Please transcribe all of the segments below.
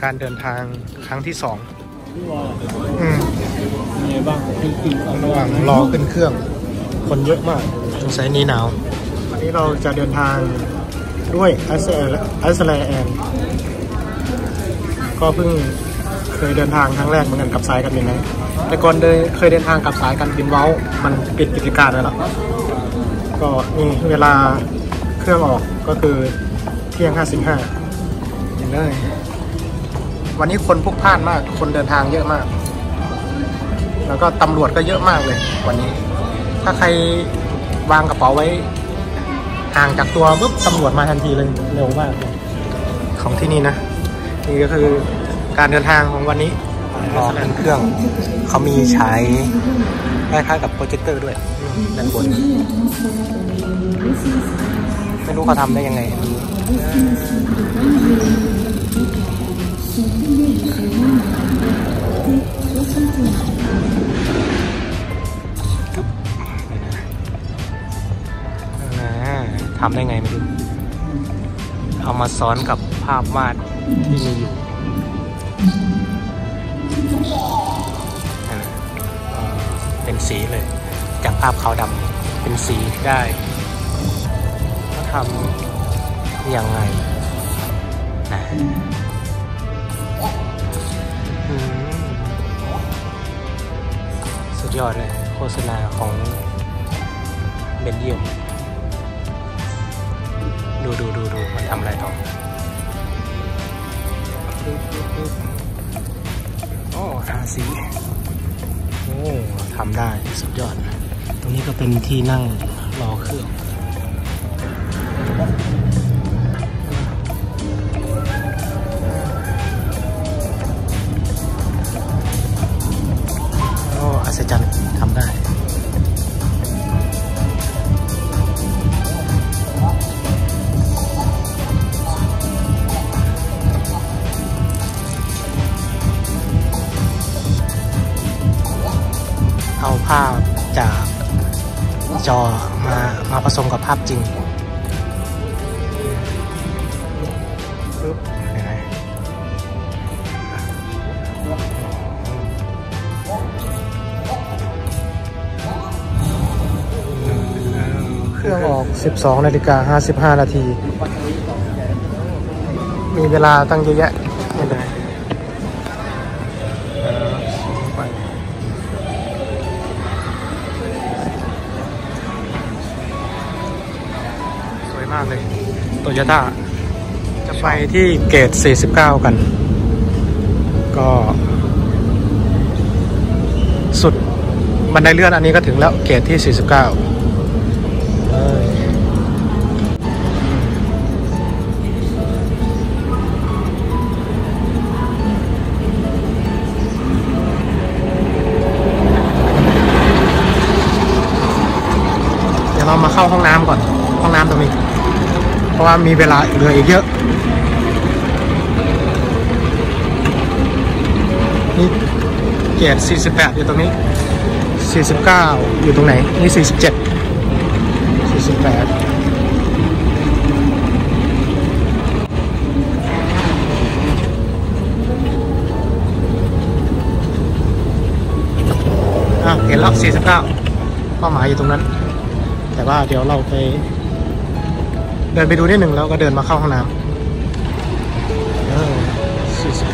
การเดินทางครั้งที่2 มีบ้างระหว่างรอขึ้นเครื่องคนเยอะมากสงสัยนี้หนาววันนี้เราจะเดินทางด้วยไอซ์แลนด์ก็เพิ่งเคยเดินทางครั้งแรกเหมือนกันกับสายการบินนะแต่ก่อนเคยเดินทางกับสายการบินเว้ามันปิดกิจการไปแล้วก็นี่เวลาเครื่องออกก็คือเที่ยง 55เห็นได้วันนี้คนพลุกพล่านมากคนเดินทางเยอะมากแล้วก็ตำรวจก็เยอะมากเลยวันนี้ถ้าใครวางกระเป๋าไว้ห่างจากตัวปุ๊บตำรวจมาทันทีเลยเร็วมากของที่นี่นะนี่ก็คือการเดินทางของวันนี้รอขึ้นเครื่องเขามีฉายคล้ายๆกับโปรเจคเตอร์ด้วยด้านบนไม่รู้เขาทำได้ยังไงทำได้ไงไม่รู้เอามาซ้อนกับภาพวาดที่มีอยู่เป็นสีเลยจากภาพขาวดำเป็นสีได้เขาทำยังไงนะสุดยอดเลยโฆษณาของเบนเยียมดูมันทำอะไรต่อโอ้หาสีโอ้ทำได้สุดยอดตรงนี้ก็เป็นที่นั่งรอเครื่องโอ้อัศจรรย์ทำได้เอาภาพจากจอมาผสมกับภาพจริงเครื่องออก 12:55 นาทีมีเวลาตั้งเยอะแยะเลยมากเลยโตโยต้าจะไปที่เกต 49 กันก็สุดบันไดเลื่อนอันนี้ก็ถึงแล้วเกตที่ 49เดี๋ยวเรามาเข้าห้องน้ำก่อนห้องน้ำตรงนี้เพราะว่ามีเวลาเหลืออีกเยอะนี่เกียรติ48อยู่ตรงนี้49อยู่ตรงไหนนี่47 48เห็นแล้ว49เป้าหมายอยู่ตรงนั้นแต่ว่าเดี๋ยวเราไปเดินไปดูนิดหนึ่งแล้วก็เดินมาเข้าห้องน้ำ49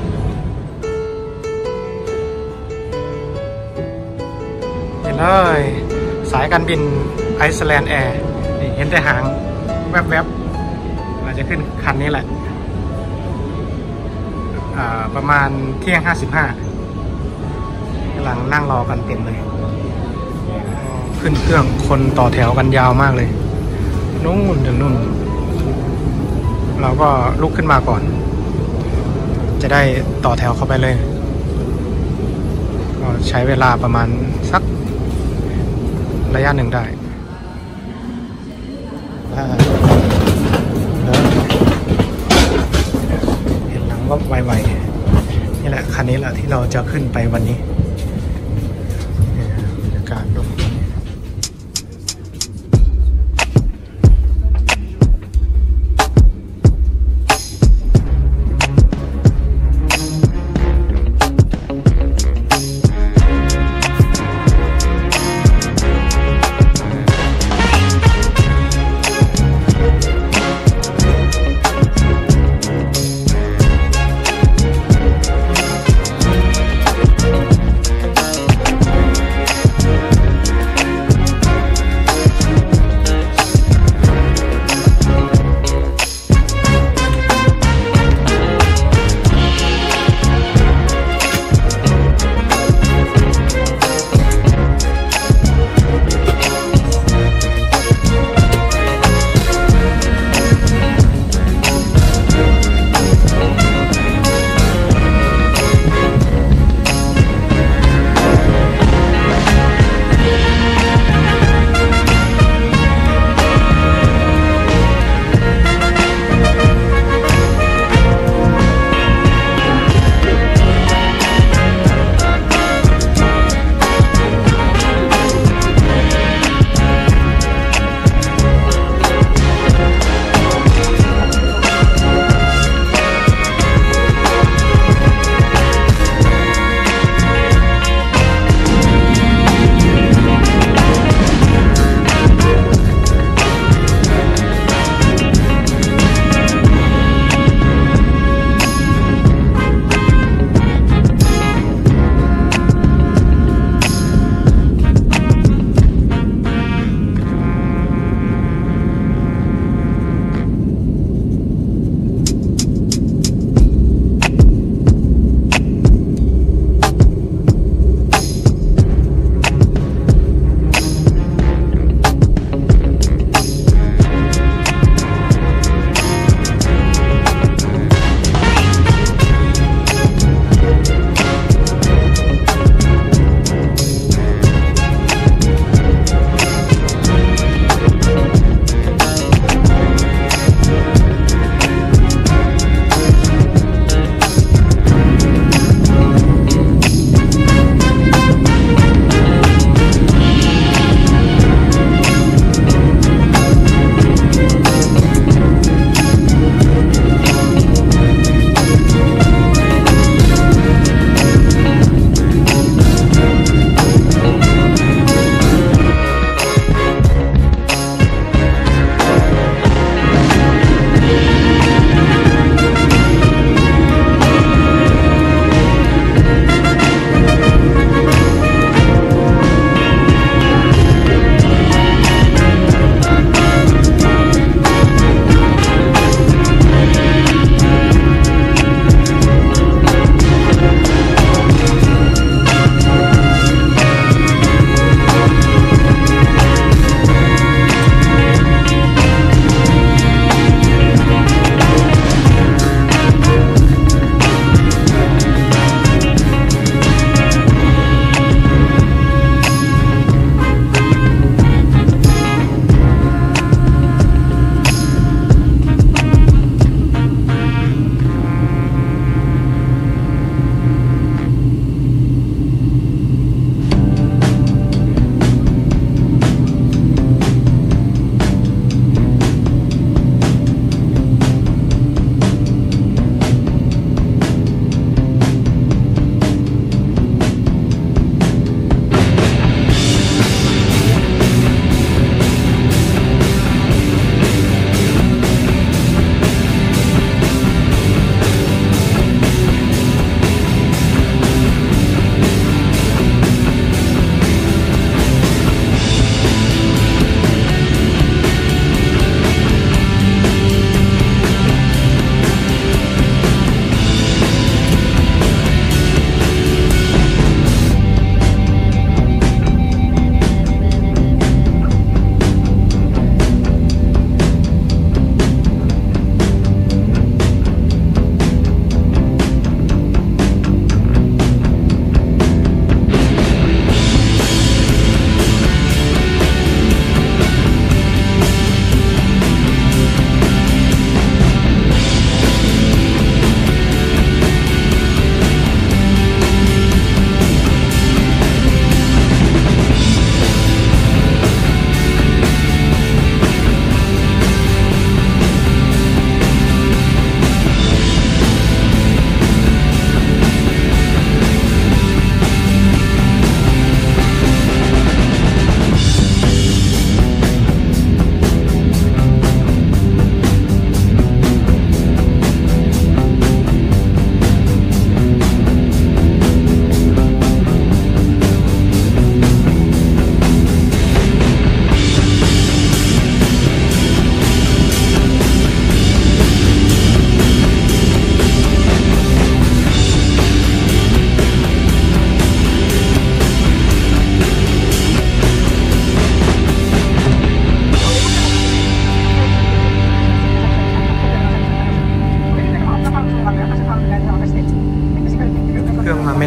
เห็นเลยสายการบินไอซ์แลนด์แอร์เห็นแต่หางแวบๆอาจจะขึ้นคันนี้แหละประมาณเที่ยง 55กำลังนั่งรอกันเต็มเลยขึ้นเครื่องคนต่อแถวกันยาวมากเลยนู่นถึงนู่นเราก็ลุกขึ้นมาก่อนจะได้ต่อแถวเข้าไปเลยก็ใช้เวลาประมาณสักระยะหนึ่งได้เห็นหลังก็ไวๆนี่แหละคันนี้แหละที่เราจะขึ้นไปวันนี้บรรยากาศตรงนี้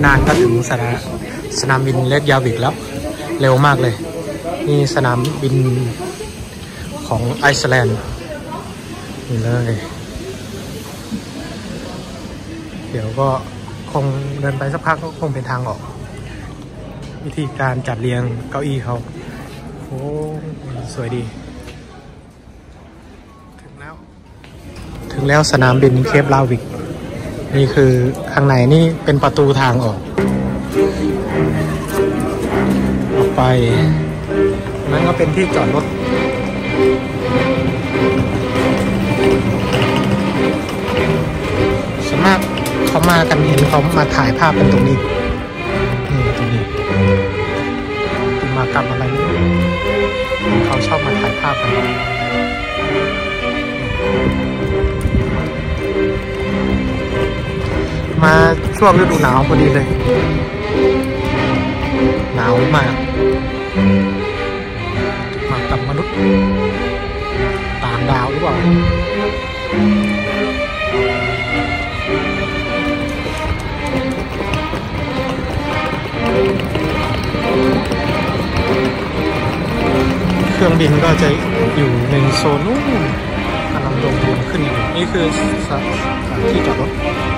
นานก็ถึงสนามบินเล็กยาวิกแล้วเร็วมากเลยนี่สนามบินของไอซ์แลนด์นี่เลยเดี๋ยวก็คงเดินไปสักพักก็คงเป็นทางออกวิธีการจัดเรียงเก้าอี้เขาโอ้สวยดีถึงแล้วสนามบินเคปลาวิกนี่คือข้างในนี่เป็นประตูทางออกไปนั่นก็เป็นที่จอดรถส่วนมากเขามากันเห็นเขามาถ่ายภาพเป็นตรงนี้ตรงนี้ติมากรรมอะไรนี่เขาชอบมาถ่ายภาพกันมาช่วงฤดูหนาวพอดีเลยหนาวมากมากับมนุษย์ต่างดาวหรือเปล่าเครื่องบินก็จะอยู่ในโซนนู้นกำลังลงขึ้นอยู่นี่คือสถานที่จอดรถ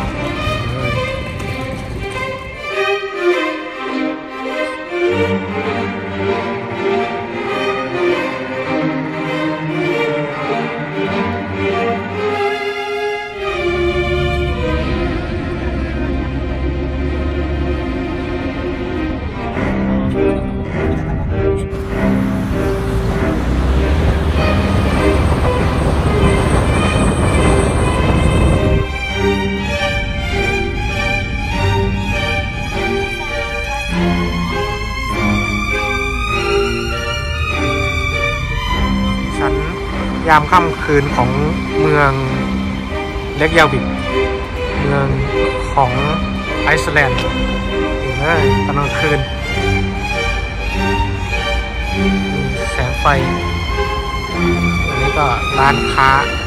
ยามค่ำคืนของเมืองเล็กยาวิกเมืองของไอซ์แลนด์เลยตอนกลางคืนแสงไฟอันนี้ก็ร้านค้า